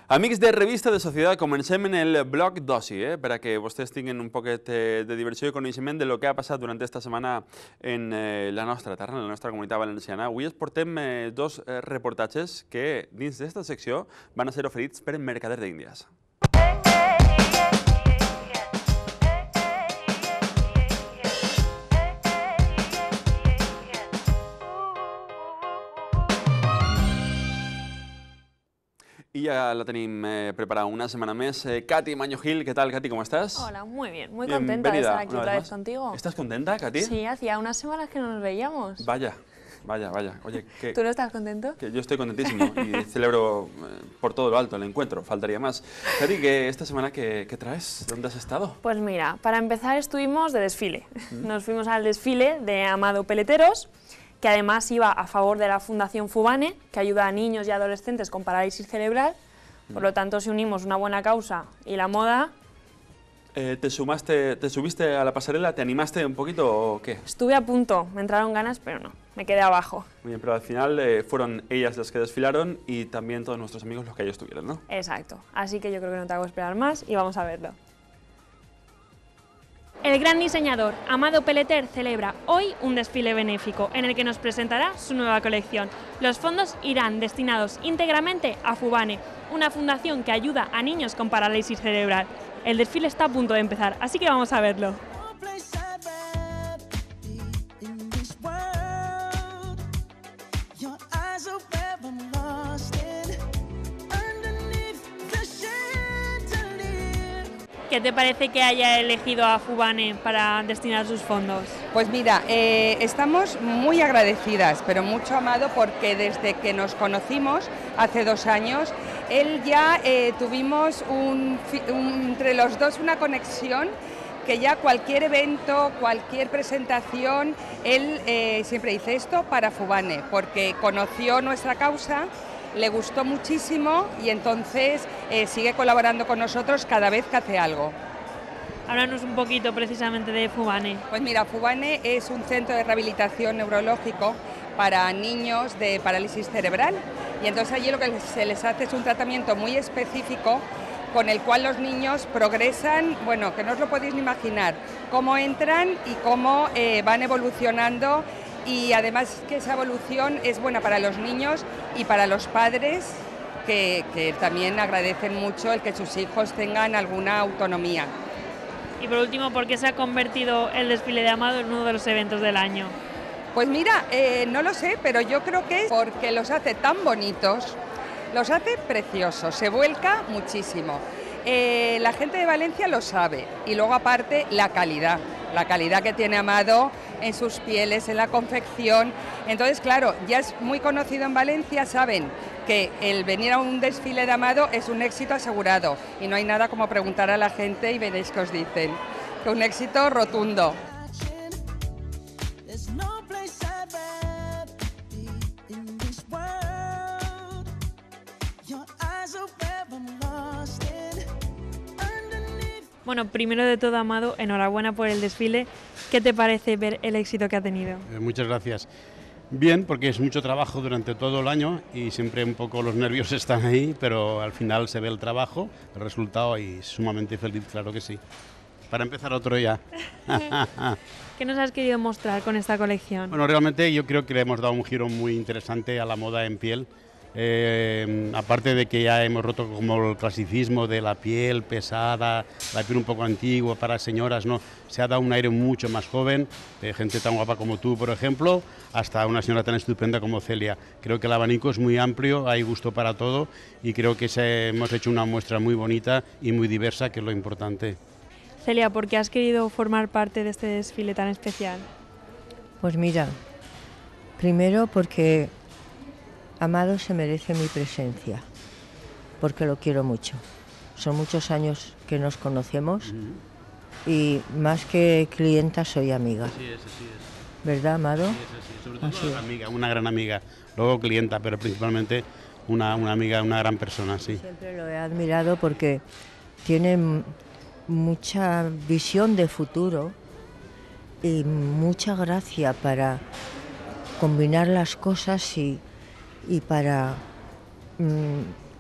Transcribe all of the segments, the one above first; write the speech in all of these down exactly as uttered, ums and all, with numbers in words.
Amics de Revista de Societat, comencem en el bloc d'oci, eh? per a que vostès tinguin un poquet de diversió i coneixement de lo que ha passat durant esta setmana en eh, la nostra terra, en la nostra comunitat valenciana. Avui us portem eh, dos eh, reportatges que, dins d'esta secció, van a ser oferits per Mercader d'Índies. Y ya la tenim eh, preparada una semana más. Eh, Katy Maño Gil, ¿qué tal, Katy? ¿Cómo estás? Hola, muy bien, muy contenta de estar aquí otra vez contigo. ¿Estás contenta, Katy? Sí, hacía unas semanas que no nos veíamos. Vaya, vaya, vaya. Oye, que, ¿Tú no estás contento? Que yo estoy contentísimo y celebro eh, por todo lo alto el encuentro, faltaría más. Katy, ¿qué, esta semana qué, qué traes? ¿Dónde has estado? Pues mira, para empezar estuvimos de desfile. ¿Mm? Nos fuimos al desfile de Amado Peleteros, que además iba a favor de la Fundación Fubane, que ayuda a niños y adolescentes con parálisis cerebral. Por lo tanto, si unimos una buena causa y la moda... Eh, ¿te, sumaste, ¿Te subiste a la pasarela? ¿Te animaste un poquito o qué? Estuve a punto, me entraron ganas, pero no, me quedé abajo. Muy bien, pero al final eh, fueron ellas las que desfilaron y también todos nuestros amigos los que allí estuvieron, ¿no? Exacto, así que yo creo que no te hago esperar más y vamos a verlo. El gran diseñador Amado Peleter celebra hoy un desfile benéfico en el que nos presentará su nueva colección. Los fondos irán destinados íntegramente a Fubane, una fundación que ayuda a niños con parálisis cerebral. El desfile está a punto de empezar, así que vamos a verlo. ¿Qué te parece que haya elegido a Fubane para destinar sus fondos? Pues mira, eh, estamos muy agradecidas, pero mucho Amado, porque desde que nos conocimos hace dos años, él ya eh, tuvimos un, un, entre los dos una conexión que ya cualquier evento, cualquier presentación, él eh, siempre dice esto para Fubane, porque conoció nuestra causa, le gustó muchísimo y entonces eh, sigue colaborando con nosotros cada vez que hace algo. Háblanos un poquito precisamente de Fubane. Pues mira, Fubane es un centro de rehabilitación neurológico para niños de parálisis cerebral y entonces allí lo que se les hace es un tratamiento muy específico con el cual los niños progresan, bueno, que no os lo podéis ni imaginar, cómo entran y cómo eh, van evolucionando. Y además que esa evolución es buena para los niños y para los padres, que, que también agradecen mucho el que sus hijos tengan alguna autonomía. Y por último, ¿por qué se ha convertido el desfile de Amado en uno de los eventos del año? Pues mira, eh, no lo sé, pero yo creo que es porque los hace tan bonitos, los hace preciosos, se vuelca muchísimo. Eh, la gente de Valencia lo sabe y luego aparte la calidad, la calidad que tiene Amado en sus pieles, en la confección. Entonces, claro, ya es muy conocido en Valencia, saben que el venir a un desfile de Amado es un éxito asegurado y no hay nada como preguntar a la gente y veréis que os dicen que un éxito rotundo. Bueno, primero de todo, Amado, enhorabuena por el desfile. ¿Qué te parece ver el éxito que ha tenido? Eh, muchas gracias. Bien, porque es mucho trabajo durante todo el año y siempre un poco los nervios están ahí, pero al final se ve el trabajo, el resultado y sumamente feliz, claro que sí. Para empezar otro ya. ¿Qué nos has querido mostrar con esta colección? Bueno, realmente yo creo que le hemos dado un giro muy interesante a la moda en piel. Eh, aparte de que ya hemos roto como el clasicismo de la piel pesada, la piel un poco antigua para señoras, ¿no? Se ha dado un aire mucho más joven, de gente tan guapa como tú, por ejemplo, hasta una señora tan estupenda como Celia. Creo que el abanico es muy amplio, hay gusto para todo y creo que se, hemos hecho una muestra muy bonita y muy diversa, que es lo importante. Celia, ¿por qué has querido formar parte de este desfile tan especial? Pues mira, primero porque Amado se merece mi presencia, porque lo quiero mucho. Son muchos años que nos conocemos uh-huh. y más que clienta soy amiga. Así es, así es. ¿Verdad, Amado? Sí, es así. Sobre todo así una amiga, una gran amiga, luego clienta, pero principalmente una, una amiga, una gran persona, sí. Siempre lo he admirado porque tiene mucha visión de futuro y mucha gracia para combinar las cosas y, y para mmm,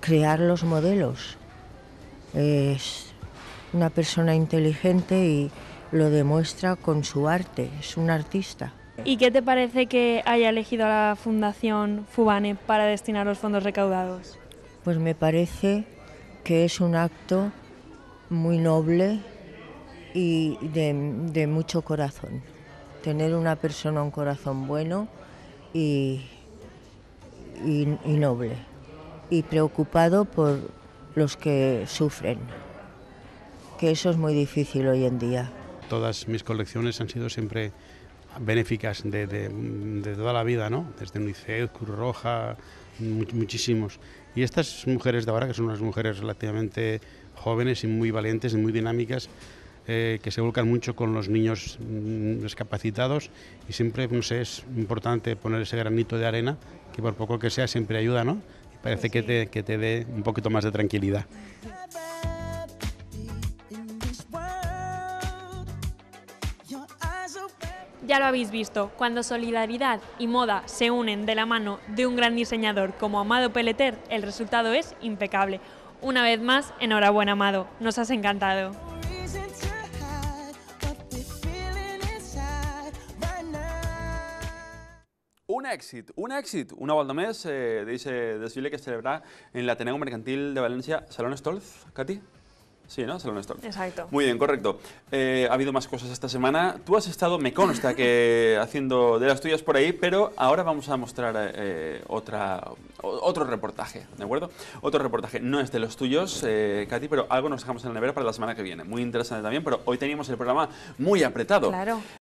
crear los modelos. Es una persona inteligente y lo demuestra con su arte, es un artista. ¿Y qué te parece que haya elegido a la Fundación Fubane para destinar los fondos recaudados? Pues me parece que es un acto muy noble y de, de mucho corazón. Tener una persona, un corazón bueno y, y, y noble. Y preocupado por los que sufren, que eso es muy difícil hoy en día. Todas mis colecciones han sido siempre benéficas de, de, de toda la vida, ¿no? Desde UNICEF, Cruz Roja, muchísimos. Y estas mujeres de ahora, que son unas mujeres relativamente jóvenes y muy valientes y muy dinámicas, eh, que se volcan mucho con los niños mm, discapacitados, y siempre, no sé, es importante poner ese granito de arena, que por poco que sea siempre ayuda, ¿no? Y parece Pues sí. que, te, que te dé un poquito más de tranquilidad. Ya lo habéis visto, cuando solidaridad y moda se unen de la mano de un gran diseñador como Amado Peleter, el resultado es impecable. Una vez más, enhorabuena, Amado, nos has encantado. Un èxit, un èxit, una volta més eh, d'aquest desfile que es celebrarà en l'Ateneu Mercantil de Valencia. ¿Salón Stolz, Katy? Sí, ¿no? Salón Stolz. Exacto. Muy bien, correcto. Eh, ha habido más cosas esta semana. Tú has estado, me consta, que haciendo de las tuyas por ahí, pero ahora vamos a mostrar eh, otra, otro reportaje, ¿de acuerdo? Otro reportaje. No es de los tuyos, eh, Katy, pero algo nos dejamos en la nevera para la semana que viene. Muy interesante también, pero hoy teníamos el programa muy apretado. Claro.